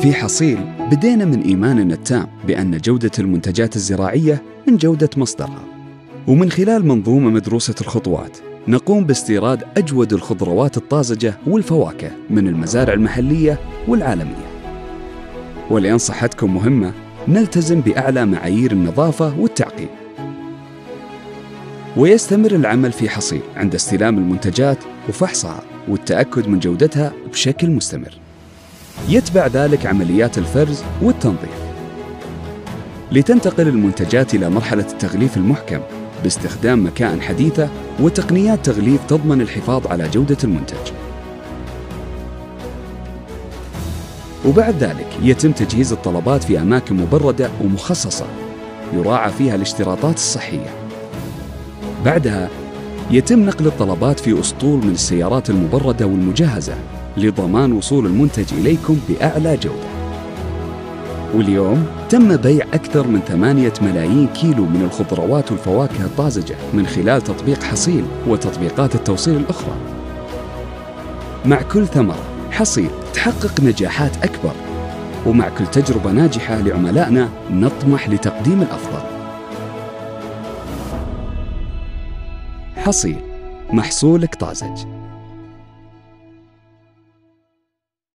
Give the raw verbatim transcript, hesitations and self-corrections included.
في حصيل بدينا من إيماننا التام بأن جودة المنتجات الزراعية من جودة مصدرها، ومن خلال منظومة مدروسة الخطوات نقوم باستيراد أجود الخضروات الطازجة والفواكه من المزارع المحلية والعالمية. ولأن صحتكم مهمة نلتزم بأعلى معايير النظافة والتعقيم. ويستمر العمل في حصيل عند استلام المنتجات وفحصها والتأكد من جودتها بشكل مستمر. يتبع ذلك عمليات الفرز والتنظيف، لتنتقل المنتجات إلى مرحلة التغليف المحكم باستخدام مكائن حديثة وتقنيات تغليف تضمن الحفاظ على جودة المنتج. وبعد ذلك يتم تجهيز الطلبات في أماكن مبردة ومخصصة يراعى فيها الاشتراطات الصحية. بعدها يتم نقل الطلبات في أسطول من السيارات المبردة والمجهزة لضمان وصول المنتج إليكم بأعلى جودة. واليوم تم بيع أكثر من ثمانية ملايين كيلو من الخضروات والفواكه الطازجة من خلال تطبيق حصيل وتطبيقات التوصيل الأخرى. مع كل ثمرة حصيل تحقق نجاحات أكبر، ومع كل تجربة ناجحة لعملائنا نطمح لتقديم الأفضل. حصيل، محصولك طازج.